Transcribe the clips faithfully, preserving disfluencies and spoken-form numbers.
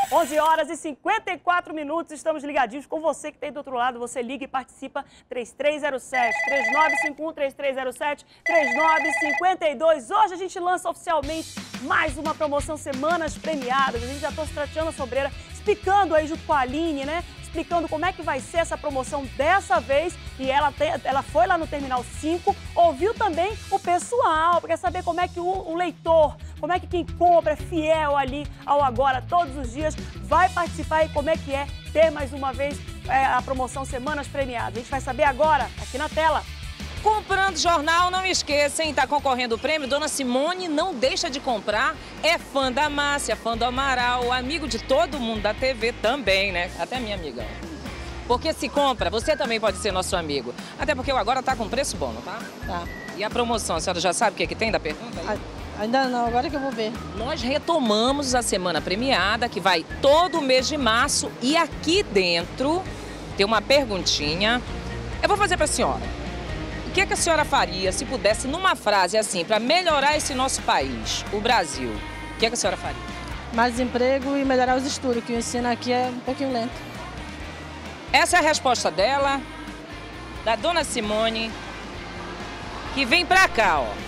onze horas e cinquenta e quatro minutos, estamos ligadinhos com você que tem do outro lado. Você liga e participa três três zero sete, três nove cinco um, três três zero sete, três nove cinco dois. Hoje a gente lança oficialmente mais uma promoção Semanas Premiadas. A gente já trouxe Tatiana Sobreira explicando aí junto com a Aline, né? Explicando como é que vai ser essa promoção dessa vez. E ela, tem, ela foi lá no Terminal cinco, ouviu também o pessoal, quer saber como é que o, o leitor, como é que quem compra é fiel ali ao Agora todos os dias, vai participar e como é que é ter mais uma vez é, a promoção Semanas Premiadas. A gente vai saber agora, aqui na tela. Comprando jornal, não esqueça, hein? Tá concorrendo o prêmio. Dona Simone não deixa de comprar. É fã da Márcia, fã do Amaral, amigo de todo mundo da T V também, né? Até minha amiga. Porque se compra, você também pode ser nosso amigo. Até porque o Agora tá com preço bom, não tá? Tá. E a promoção, a senhora já sabe o que, é que tem da pergunta? Aí? Ainda não, agora que eu vou ver. Nós retomamos a semana premiada, que vai todo o mês de março. E aqui dentro tem uma perguntinha. Eu vou fazer pra senhora. O que, é que a senhora faria se pudesse, numa frase assim, para melhorar esse nosso país, o Brasil? O que, é que a senhora faria? Mais emprego e melhorar os estudos, que o ensino aqui é um pouquinho lento. Essa é a resposta dela, da Dona Simone, que vem pra cá, ó.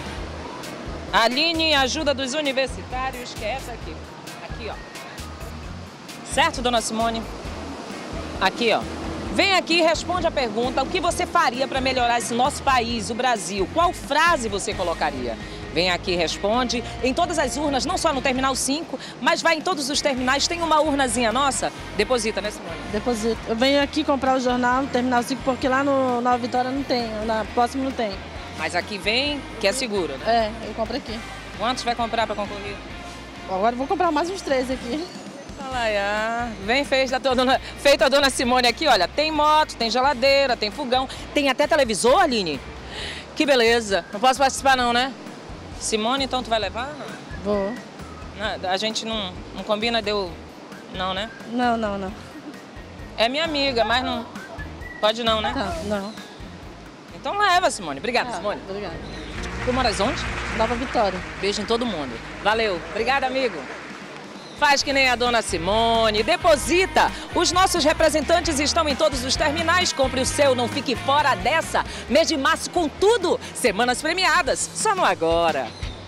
Aline, ajuda dos universitários, que é essa aqui. Aqui, ó. Certo, Dona Simone? Aqui, ó. Vem aqui e responde a pergunta, o que você faria para melhorar esse nosso país, o Brasil? Qual frase você colocaria? Vem aqui e responde. Em todas as urnas, não só no Terminal cinco, mas vai em todos os terminais. Tem uma urnazinha nossa? Deposita, né, Simone? Deposito. Eu venho aqui comprar o jornal no Terminal cinco, porque lá no Nova Vitória não tem, na próxima não tem. Mas aqui vem, que é seguro, né? É, eu compro aqui. Quantos vai comprar para concorrer? Agora eu vou comprar mais uns três aqui. Olha, vem feito a, dona, feito a Dona Simone aqui, olha, tem moto, tem geladeira, tem fogão, tem até televisor, Aline? Que beleza. Não posso participar não, né? Simone, então tu vai levar? Não? Vou. Não, a gente não, não combina, deu... Não, né? Não, não, não. É minha amiga, mas não... Pode não, né? Tá, não. Então leva, Simone. Obrigada, Ah, Simone. obrigada. Tu moras onde? Nova Vitória. Beijo em todo mundo. Valeu. Obrigada, amigo. Faz que nem a Dona Simone, deposita. Os nossos representantes estão em todos os terminais. Compre o seu, não fique fora dessa. Mês de março com tudo. Semanas premiadas, só no Agora.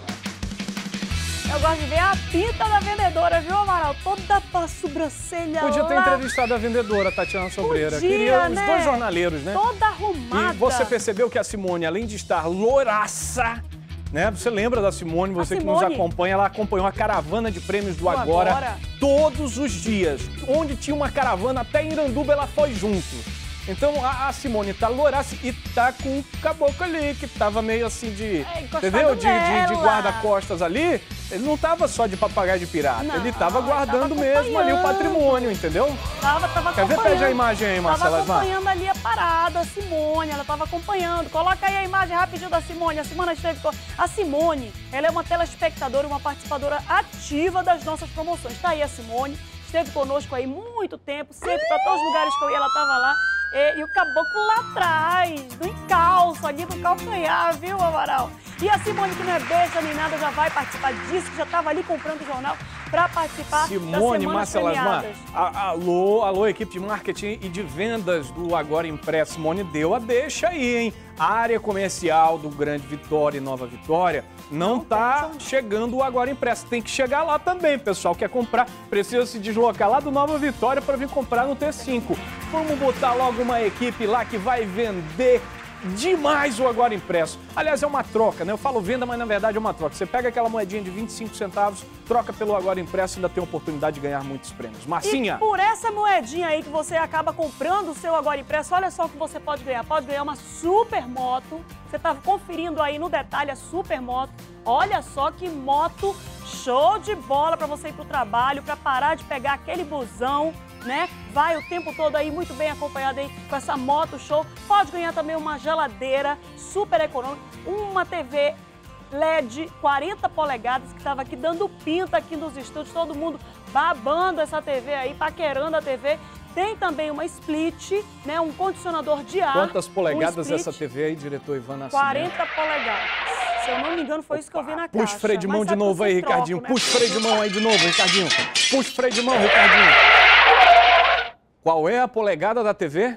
Eu gosto de ver a pinta da vendedora, viu, Amaral? Toda pra sobrancelha. Podia ter lá. entrevistado a vendedora, Tatiana Sobreira. Podia, Queria né? os dois jornaleiros, né? Toda arrumada. E você percebeu que a Simone, além de estar louraça, né? Você lembra da Simone, você que nos acompanha, ela acompanhou a caravana de prêmios do Agora, Agora todos os dias. Onde tinha uma caravana, até em Iranduba ela foi junto. Então a, a Simone tá louraça e tá com o caboclo ali, que tava meio assim de... É, entendeu? De, de, de guarda-costas ali. Ele não tava só de papagaio de pirata, não, ele tava guardando tava mesmo ali o patrimônio, entendeu? Tava, tava Quer ver? Pede a imagem aí, Marcela. Tava acompanhando ali a parada, a Simone, ela tava acompanhando. Coloca aí a imagem rapidinho da Simone. A Simone esteve... A Simone, ela é uma telespectadora, uma participadora ativa das nossas promoções. Tá aí a Simone, esteve conosco aí muito tempo, sempre, para todos os lugares que eu ia, ela tava lá. E, e o caboclo lá atrás, no encalço, ali no calcanhar, viu, Amaral? E a Simone, que não é besta nem nada, já vai participar disso, que já estava ali comprando o jornal para participar Simone, das Semanas Márcia Premiadas. Lasmar, alô, alô, equipe de marketing e de vendas do Agora Impresso. Simone deu a deixa aí, hein? A área comercial do Grande Vitória e Nova Vitória não, não tá chegando o Agora Impresso. Tem que chegar lá também, pessoal. Quer comprar, precisa se deslocar lá do Nova Vitória para vir comprar no T cinco. Vamos botar logo uma equipe lá que vai vender demais o Agora Impresso. Aliás, é uma troca, né? Eu falo venda, mas na verdade é uma troca. Você pega aquela moedinha de vinte e cinco centavos, troca pelo Agora Impresso e ainda tem a oportunidade de ganhar muitos prêmios. Marcinha! E por essa moedinha aí que você acaba comprando o seu Agora Impresso, olha só o que você pode ganhar. Pode ganhar uma super moto. Você tá conferindo aí no detalhe a super moto. Olha só que moto show de bola para você ir pro trabalho, para parar de pegar aquele busão, né? Vai o tempo todo aí muito bem acompanhado aí com essa moto show. Pode ganhar também uma geladeira super econômica, uma T V L E D quarenta polegadas que estava aqui dando pinta aqui nos estúdios, todo mundo babando essa T V aí, paquerando a T V. Tem também uma split, né, um condicionador de ar. Quantas polegadas um essa T V aí, diretor Ivan Nascimento? quarenta polegadas. Se eu não me engano, foi Opa, isso que eu vi na caixa. Puxa o freio de mão de novo aí, Ricardinho. Troco, né? Puxa o freio de mão aí de novo, Ricardinho. Puxa o freio de mão, Ricardinho. Qual é a polegada da T V?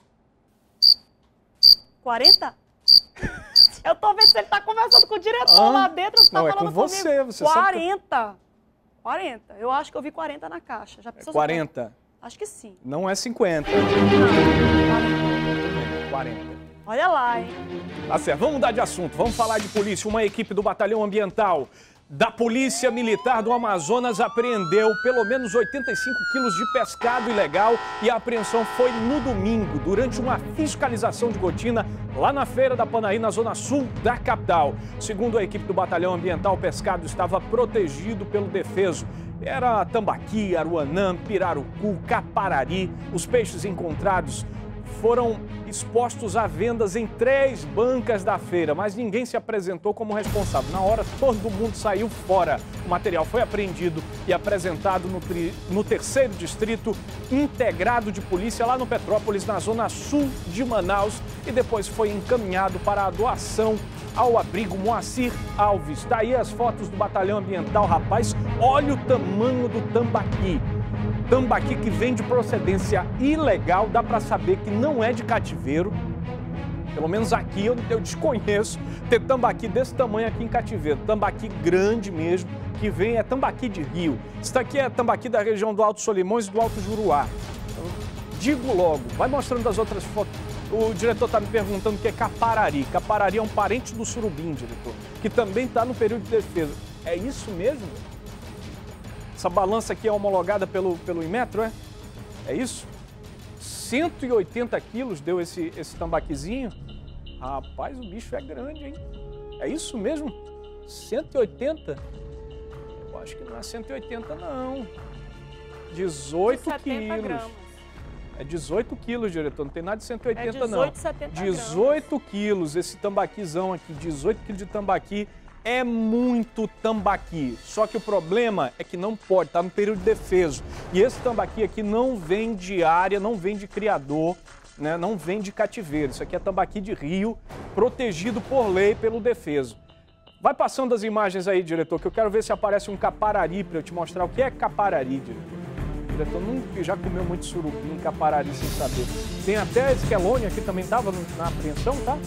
quarenta? Eu tô vendo se ele tá conversando com o diretor ah, lá dentro. Você tá não, falando é com você. Comigo. Você quarenta. Sabe que... quarenta. Eu acho que eu vi quarenta na caixa. Já é quarenta? Acho que sim. Não é cinquenta. Não, quarenta. Olha lá, hein? Tá certo. Vamos mudar de assunto. Vamos falar de polícia. Uma equipe do Batalhão Ambiental da Polícia Militar do Amazonas apreendeu pelo menos oitenta e cinco quilos de pescado ilegal e a apreensão foi no domingo, durante uma fiscalização de rotina lá na Feira da Panaí, na zona sul da capital. Segundo a equipe do Batalhão Ambiental, o pescado estava protegido pelo defeso. Era tambaqui, aruanã, pirarucu, caparari. Os peixes encontrados foram expostos a vendas em três bancas da feira, mas ninguém se apresentou como responsável. Na hora, todo mundo saiu fora. O material foi apreendido e apresentado no, tri... no terceiro distrito integrado de polícia, lá no Petrópolis, na zona sul de Manaus, e depois foi encaminhado para a doação ao abrigo Moacir Alves. Daí as fotos do Batalhão Ambiental, rapaz, olha o tamanho do tambaqui. Tambaqui que vem de procedência ilegal, dá para saber que não é de cativeiro. Pelo menos aqui eu, eu desconheço ter tambaqui desse tamanho aqui em cativeiro. Tambaqui grande mesmo, que vem é tambaqui de rio. Isso aqui é tambaqui da região do Alto Solimões e do Alto Juruá. Então, digo logo, vai mostrando as outras fotos. O diretor está me perguntando o que é caparari. Caparari é um parente do surubim, diretor, que também está no período de defesa. É isso mesmo? Essa balança aqui é homologada pelo, pelo Inmetro, é? É isso? cento e oitenta quilos deu esse, esse tambaquizinho? Rapaz, o bicho é grande, hein? É isso mesmo? cento e oitenta? Eu acho que não é cento e oitenta, não. dezoito quilos. Gramas. É dezoito quilos, diretor. Não tem nada de cento e oitenta, é dezoito, setenta não. dezoito quilos, esse tambaquizão aqui. dezoito quilos de tambaqui. É muito tambaqui, só que o problema é que não pode, está no período de defeso. E esse tambaqui aqui não vem de área, não vem de criador, né? Não vem de cativeiro. Isso aqui é tambaqui de rio, protegido por lei pelo defeso. Vai passando as imagens aí, diretor, que eu quero ver se aparece um caparari para eu te mostrar o que é caparari, diretor. O diretor nunca já comeu muito surubim, caparari sem saber. Tem até esquelônia aqui também, estava na apreensão, tá?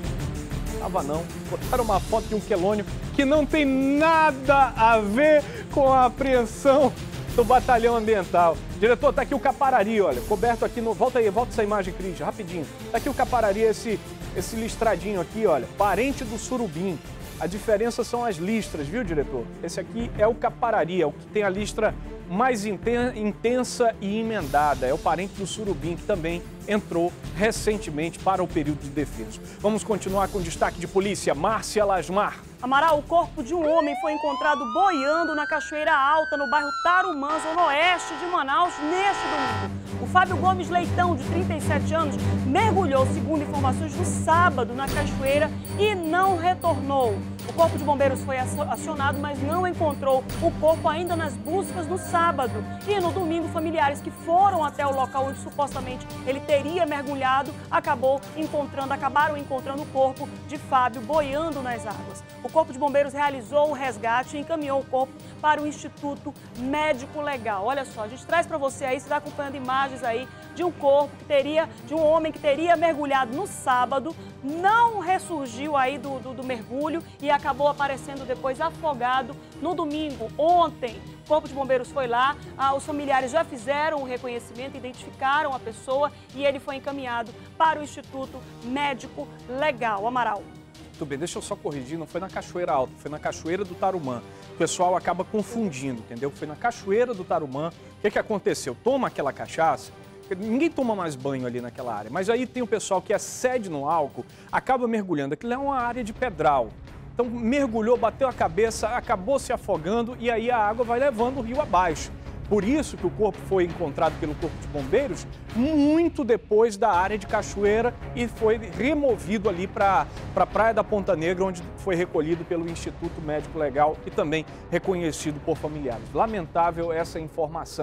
Tava não. Botaram uma foto de um quelônio que não tem nada a ver com a apreensão do Batalhão Ambiental. Diretor, tá aqui o caparari, olha, coberto aqui no... Volta aí, volta essa imagem, Cris, rapidinho. Tá aqui o caparari, esse, esse listradinho aqui, olha, parente do surubim. A diferença são as listras, viu, diretor? Esse aqui é o caparari, é o que tem a listra mais intensa e emendada. É o parente do surubim, que também entrou recentemente para o período de defesa. Vamos continuar com o destaque de polícia. Márcia Lasmar. Amaral, o corpo de um homem foi encontrado boiando na Cachoeira Alta, no bairro Tarumã, zona oeste de Manaus, neste domingo. O Fábio Gomes Leitão, de trinta e sete anos, mergulhou, segundo informações, no sábado na cachoeira e não retornou. O Corpo de Bombeiros foi acionado, mas não encontrou o corpo ainda nas buscas no sábado. E no domingo, familiares que foram até o local onde supostamente ele teria mergulhado, acabou encontrando, acabaram encontrando o corpo de Fábio boiando nas águas. O Corpo de Bombeiros realizou o resgate e encaminhou o corpo para o Instituto Médico Legal. Olha só, a gente traz para você aí, você está acompanhando imagens aí de um corpo que teria, de um homem que teria mergulhado no sábado, não ressurgiu aí do, do, do mergulho e acabou aparecendo depois afogado no domingo, ontem. O Corpo de Bombeiros foi lá, ah, os familiares já fizeram o reconhecimento, identificaram a pessoa e ele foi encaminhado para o Instituto Médico Legal. Amaral. Tudo bem, deixa eu só corrigir, não foi na Cachoeira Alta, foi na Cachoeira do Tarumã. O pessoal acaba confundindo, entendeu? Foi na Cachoeira do Tarumã. O que que aconteceu? Toma aquela cachaça, ninguém toma mais banho ali naquela área, mas aí tem o pessoal que excede no álcool, acaba mergulhando. Aquilo é uma área de pedral. Então mergulhou, bateu a cabeça, acabou se afogando e aí a água vai levando o rio abaixo. Por isso que o corpo foi encontrado pelo Corpo de Bombeiros muito depois da área de Cachoeira e foi removido ali para a Praia da Ponta Negra, onde foi recolhido pelo Instituto Médico Legal e também reconhecido por familiares. Lamentável essa informação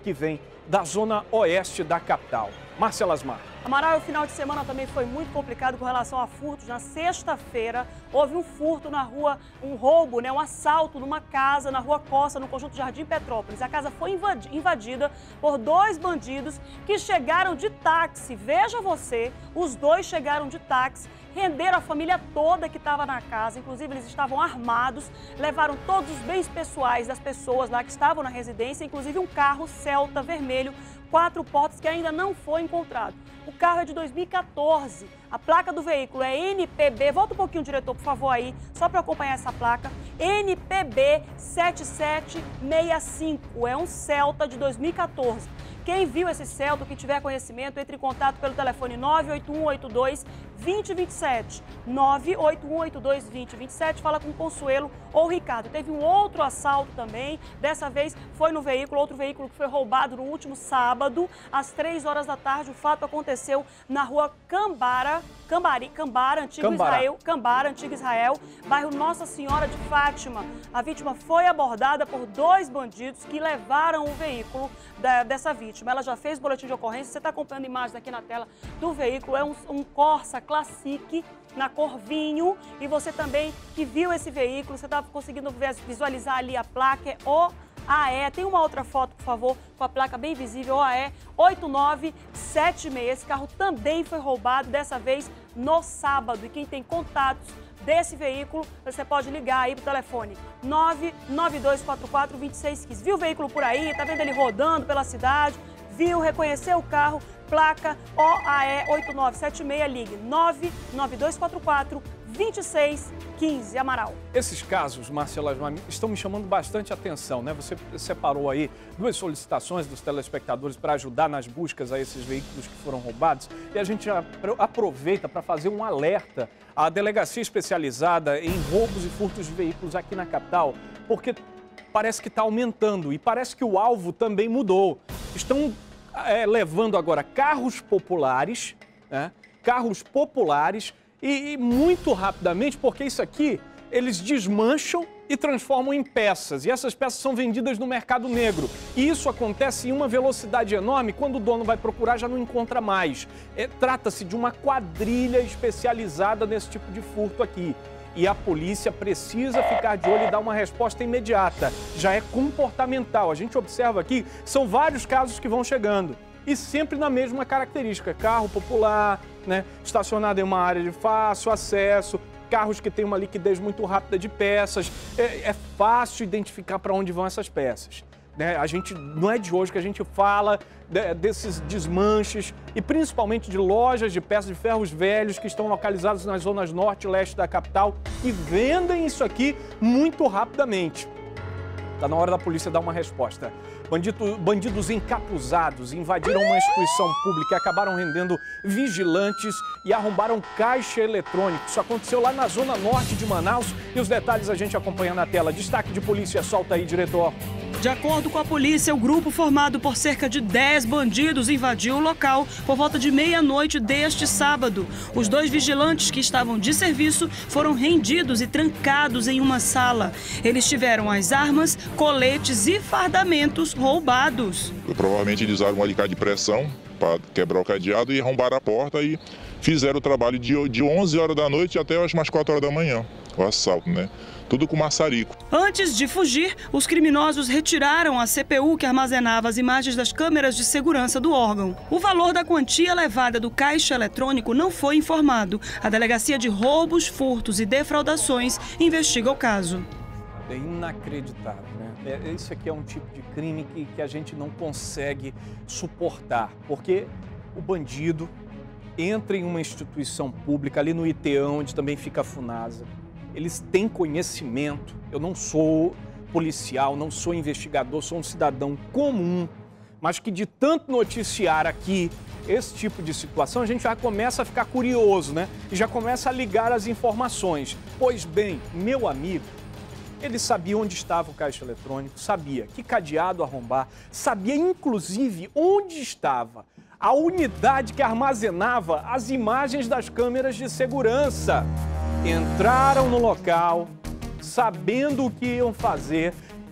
que vem da zona oeste da capital. Marcela Asmar. Amaral, o final de semana também foi muito complicado com relação a furtos. Na sexta-feira, houve um furto na rua, um roubo, né, um assalto numa casa na rua Costa, no conjunto Jardim Petrópolis. A casa foi invadida por dois bandidos que chegaram de táxi. Veja você, os dois chegaram de táxi, renderam a família toda que estava na casa. Inclusive, eles estavam armados, levaram todos os bens pessoais das pessoas lá que estavam na residência, inclusive um carro Celta vermelho, quatro portas, que ainda não foi encontrado. O carro é de dois mil e quatorze, a placa do veículo é N P B, volta um pouquinho, diretor, por favor, aí, só para acompanhar essa placa, N P B sete sete seis cinco, é um Celta de dois mil e quatorze. Quem viu esse Celta, que tiver conhecimento, entre em contato pelo telefone nove oito um oito dois, dois zero dois sete, nove oito um oito dois, dois zero dois sete, fala com o Consuelo ou o Ricardo. Teve um outro assalto também, dessa vez foi no veículo, outro veículo que foi roubado no último sábado, às três horas da tarde. O fato aconteceu na rua Cambara, Cambari, Cambara, Antigo Cambará. Israel, Cambara, Antigo Israel, bairro Nossa Senhora de Fátima. A vítima foi abordada por dois bandidos que levaram o veículo da, dessa vítima. Ela já fez boletim de ocorrência, você está acompanhando imagens aqui na tela do veículo, é um, um Corsa Classic na cor vinho, e você também que viu esse veículo, você está conseguindo visualizar ali a placa, é O A E, tem uma outra foto, por favor, com a placa bem visível, O A E oito nove sete seis, esse carro também foi roubado, dessa vez no sábado, e quem tem contatos desse veículo, você pode ligar aí pro telefone nove nove dois quatro quatro, dois seis um cinco. Viu o veículo por aí? Tá vendo ele rodando pela cidade? Viu, reconheceu o carro, placa O A E oito nove sete seis, ligue nove nove dois quatro quatro, dois seis um cinco, Amaral. Esses casos, Marcela, estão me chamando bastante atenção, né? Você separou aí duas solicitações dos telespectadores para ajudar nas buscas a esses veículos que foram roubados, e a gente aproveita para fazer um alerta à delegacia especializada em roubos e furtos de veículos aqui na capital, porque parece que está aumentando e parece que o alvo também mudou. Estão é, levando agora carros populares, né? Carros populares e, e muito rapidamente, porque isso aqui eles desmancham e transformam em peças, e essas peças são vendidas no mercado negro. E isso acontece em uma velocidade enorme, quando o dono vai procurar já não encontra mais. É, trata-se de uma quadrilha especializada nesse tipo de furto aqui. E a polícia precisa ficar de olho e dar uma resposta imediata. Já é comportamental. A gente observa aqui, são vários casos que vão chegando. E sempre na mesma característica. Carro popular, né? Estacionado em uma área de fácil acesso, carros que têm uma liquidez muito rápida de peças. É, é fácil identificar para onde vão essas peças. Né? A gente, não é de hoje que a gente fala de, desses desmanches e principalmente de lojas de peças de ferros velhos que estão localizadas nas zonas norte e leste da capital e vendem isso aqui muito rapidamente. Está na hora da polícia dar uma resposta. Bandido, bandidos encapuzados invadiram uma instituição pública e acabaram rendendo vigilantes e arrombaram caixa eletrônico. Isso aconteceu lá na zona norte de Manaus e os detalhes a gente acompanha na tela. Destaque de polícia, solta aí, diretor. De acordo com a polícia, o grupo formado por cerca de dez bandidos invadiu o local por volta de meia-noite deste sábado. Os dois vigilantes que estavam de serviço foram rendidos e trancados em uma sala. Eles tiveram as armas, coletes e fardamentos roubados. Provavelmente eles usaram um alicate de pressão para quebrar o cadeado e arrombaram a porta e fizeram o trabalho de, de onze horas da noite até as mais quatro horas da manhã, o assalto, né? Tudo com maçarico. Antes de fugir, os criminosos retiraram a C P U que armazenava as imagens das câmeras de segurança do órgão. O valor da quantia levada do caixa eletrônico não foi informado. A Delegacia de Roubos, Furtos e Defraudações investiga o caso. É inacreditável, né? É, isso aqui é um tipo de crime que, que a gente não consegue suportar, porque o bandido entra em uma instituição pública, ali no I T ão, onde também fica a Funasa. Eles têm conhecimento. Eu não sou policial, não sou investigador, sou um cidadão comum, mas que de tanto noticiar aqui esse tipo de situação, a gente já começa a ficar curioso, né? E já começa a ligar as informações. Pois bem, meu amigo, ele sabia onde estava o caixa eletrônico, sabia que cadeado arrombar, sabia inclusive onde estava a unidade que armazenava as imagens das câmeras de segurança. Entraram no local, sabendo o que iam fazer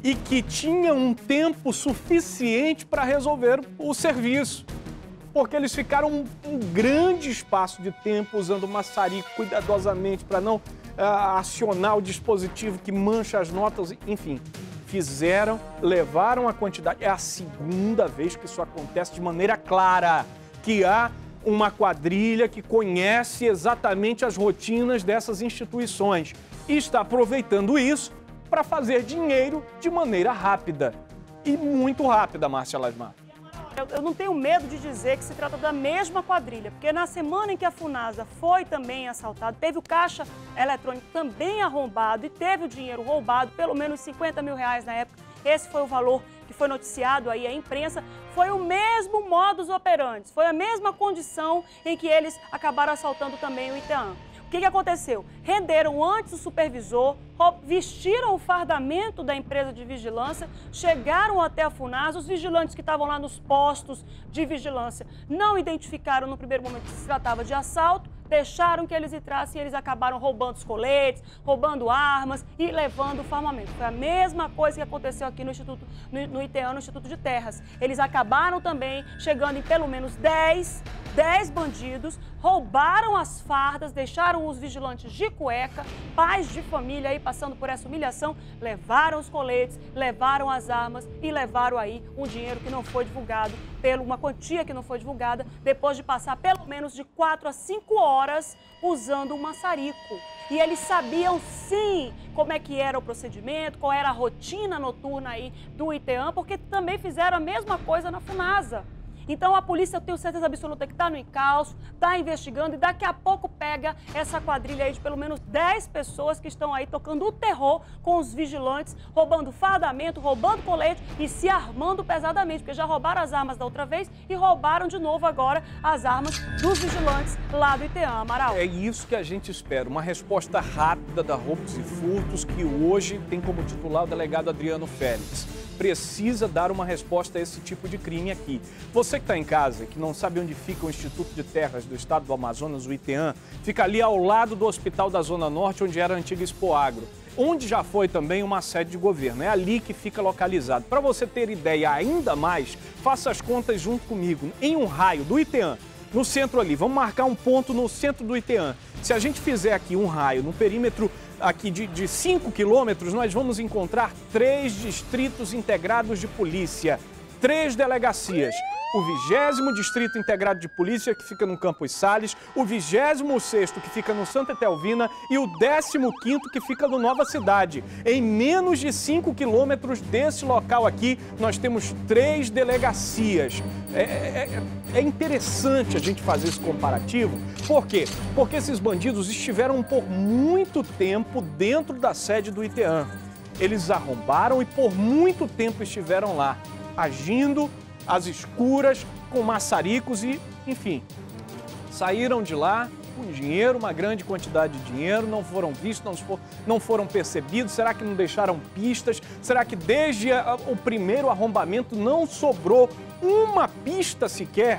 e que tinha um tempo suficiente para resolver o serviço. Porque eles ficaram um, um grande espaço de tempo usando o maçarico cuidadosamente para não uh, acionar o dispositivo que mancha as notas, enfim. Fizeram, levaram a quantidade. É a segunda vez que isso acontece de maneira clara, que há uma quadrilha que conhece exatamente as rotinas dessas instituições e está aproveitando isso para fazer dinheiro de maneira rápida. E muito rápida, Márcia Lasmar. Eu não tenho medo de dizer que se trata da mesma quadrilha, porque na semana em que a Funasa foi também assaltada, teve o caixa eletrônico também arrombado e teve o dinheiro roubado, pelo menos cinquenta mil reais na época. Esse foi o valor que foi noticiado aí à imprensa. Foi o mesmo modus operandi, foi a mesma condição em que eles acabaram assaltando também o Iteam. O que que aconteceu? Renderam antes o supervisor, vestiram o fardamento da empresa de vigilância, chegaram até a Funasa, os vigilantes que estavam lá nos postos de vigilância não identificaram no primeiro momento que se tratava de assalto, deixaram que eles entrassem e eles acabaram roubando os coletes, roubando armas e levando o armamento. Foi a mesma coisa que aconteceu aqui no Instituto, no, no Iteam, no Instituto de Terras. Eles acabaram também chegando em pelo menos dez, dez bandidos, roubaram as fardas, deixaram os vigilantes de cueca, pais de família aí passando por essa humilhação, levaram os coletes, levaram as armas e levaram aí um dinheiro que não foi divulgado, pela uma quantia que não foi divulgada, depois de passar pelo menos de quatro a cinco horas usando um maçarico. E eles sabiam sim como é que era o procedimento, qual era a rotina noturna aí do Iteam, porque também fizeram a mesma coisa na Funasa. Então a polícia, eu tenho certeza absoluta que está no encalço, está investigando e daqui a pouco pega essa quadrilha aí de pelo menos dez pessoas que estão aí tocando o terror com os vigilantes, roubando fardamento, roubando colete e se armando pesadamente, porque já roubaram as armas da outra vez e roubaram de novo agora as armas dos vigilantes lá do Iteam, Amaral. É isso que a gente espera, uma resposta rápida da roubos e furtos que hoje tem como titular o delegado Adriano Félix. Precisa dar uma resposta a esse tipo de crime aqui. Você que está em casa e que não sabe onde fica o Instituto de Terras do Estado do Amazonas, o Iteam, fica ali ao lado do Hospital da Zona Norte, onde era a antiga Expoagro, onde já foi também uma sede de governo. É ali que fica localizado. Para você ter ideia ainda mais, faça as contas junto comigo. Em um raio do Iteam, no centro ali, vamos marcar um ponto no centro do Iteam. Se a gente fizer aqui um raio no perímetro aqui de cinco quilômetros, nós vamos encontrar três distritos integrados de polícia, três delegacias. O vigésimo Distrito Integrado de Polícia, que fica no Campos Sales, o vigésimo sexto, que fica no Santa Etelvina, e o décimo quinto, que fica no Nova Cidade. Em menos de cinco quilômetros desse local aqui, nós temos três delegacias. É, é, é interessante a gente fazer esse comparativo. Por quê? Porque esses bandidos estiveram por muito tempo dentro da sede do Iteam. Eles arrombaram e por muito tempo estiveram lá, agindo às escuras, com maçaricos e, enfim, saíram de lá com dinheiro, uma grande quantidade de dinheiro, não foram vistos, não, for, não foram percebidos. Será que não deixaram pistas? Será que desde a, o primeiro arrombamento não sobrou uma pista sequer?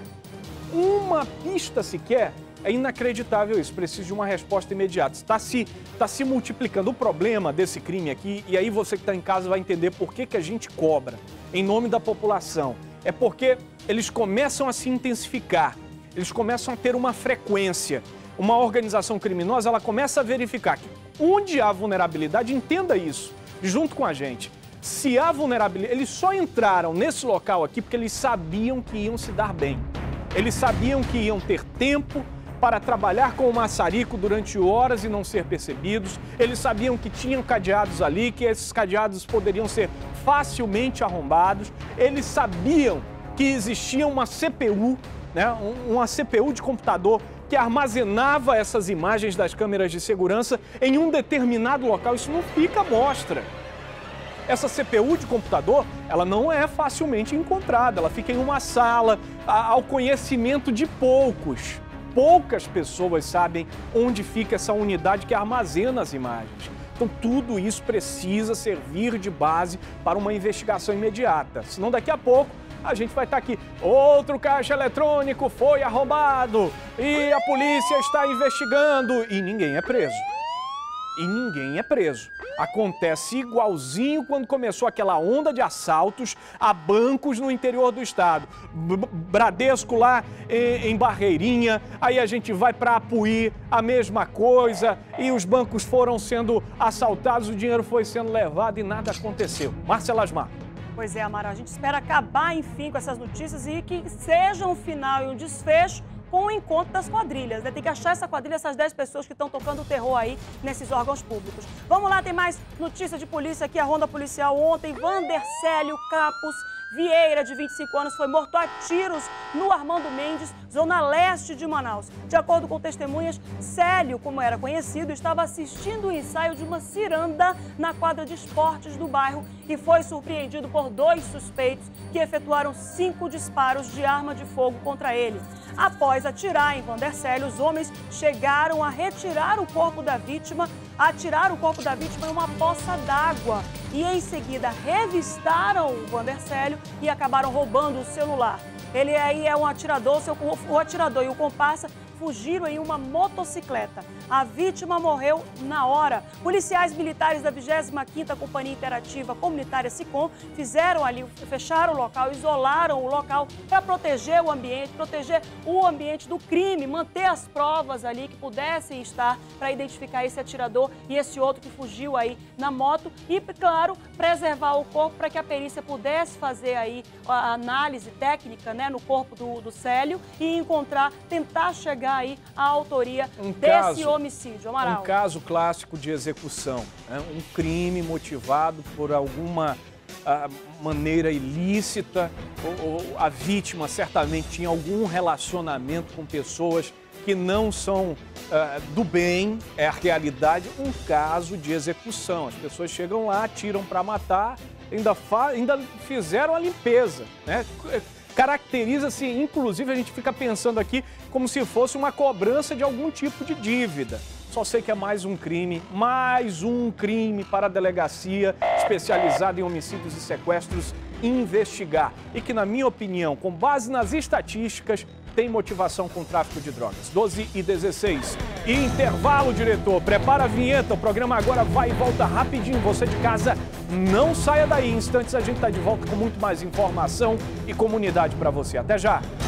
Uma pista sequer? É inacreditável isso, precisa de uma resposta imediata. Está se, tá se multiplicando o problema desse crime aqui, e aí você que está em casa vai entender por que, que a gente cobra em nome da população. É porque eles começam a se intensificar, eles começam a ter uma frequência. Uma organização criminosa, ela começa a verificar que onde há vulnerabilidade, entenda isso, junto com a gente. Se há vulnerabilidade, eles só entraram nesse local aqui porque eles sabiam que iam se dar bem. Eles sabiam que iam ter tempo para trabalhar com o maçarico durante horas e não ser percebidos. Eles sabiam que tinham cadeados ali, que esses cadeados poderiam ser facilmente arrombados. Eles sabiam que existia uma C P U, né, uma C P U de computador que armazenava essas imagens das câmeras de segurança em um determinado local. Isso não fica à mostra. Essa C P U de computador, ela não é facilmente encontrada, ela fica em uma sala, ao conhecimento de poucos. Poucas pessoas sabem onde fica essa unidade que armazena as imagens. Então, tudo isso precisa servir de base para uma investigação imediata. Senão, daqui a pouco, a gente vai estar aqui. Outro caixa eletrônico foi arrombado e a polícia está investigando. E ninguém é preso. E ninguém é preso. Acontece igualzinho quando começou aquela onda de assaltos a bancos no interior do estado. B Bradesco lá em, em Barreirinha, aí a gente vai para Apuí, a mesma coisa, e os bancos foram sendo assaltados, o dinheiro foi sendo levado e nada aconteceu. Marcela Asmar. Pois é, Amaral, a gente espera acabar, enfim, com essas notícias e que seja um final e um desfecho com o encontro das quadrilhas, né? Tem que achar essa quadrilha, essas dez pessoas que estão tocando o terror aí nesses órgãos públicos. Vamos lá, tem mais notícia de polícia aqui, a ronda policial ontem. Vandercélio Campos Vieira, de vinte e cinco anos, foi morto a tiros no Armando Mendes, zona leste de Manaus. De acordo com testemunhas, Célio, como era conhecido, estava assistindo o ensaio de uma ciranda na quadra de esportes do bairro e foi surpreendido por dois suspeitos que efetuaram cinco disparos de arma de fogo contra ele. Após atirar em Vandercélio, os homens chegaram a retirar o corpo da vítima, atirar o corpo da vítima em uma poça d'água e em seguida revistaram o Vandercélio e acabaram roubando o celular. Ele aí é um atirador, seu, o atirador e o comparsa fugiram em uma motocicleta. A vítima morreu na hora. Policiais militares da vigésima quinta Companhia Interativa Comunitária SICOM fizeram ali, fecharam o local, isolaram o local para proteger o ambiente, proteger o ambiente do crime, manter as provas ali que pudessem estar para identificar esse atirador e esse outro que fugiu aí na moto e, claro, preservar o corpo para que a perícia pudesse fazer aí a análise técnica, né, no corpo do, do Célio e encontrar, tentar chegar aí a autoria um desse caso, homicídio. Amaral. Um caso clássico de execução, né? Um crime motivado por alguma uh, maneira ilícita, ou, ou a vítima certamente tinha algum relacionamento com pessoas que não são uh, do bem, é a realidade, um caso de execução. As pessoas chegam lá, atiram para matar, ainda, fa ainda fizeram a limpeza, né? Caracteriza-se, inclusive, a gente fica pensando aqui como se fosse uma cobrança de algum tipo de dívida. Só sei que é mais um crime, mais um crime para a delegacia especializada em homicídios e sequestros investigar. E que, na minha opinião, com base nas estatísticas, tem motivação com tráfico de drogas. doze e dezesseis. E intervalo, diretor. Prepara a vinheta. O programa agora vai e volta rapidinho. Você de casa, não saia daí. Em instantes a gente está de volta com muito mais informação e comunidade para você. Até já!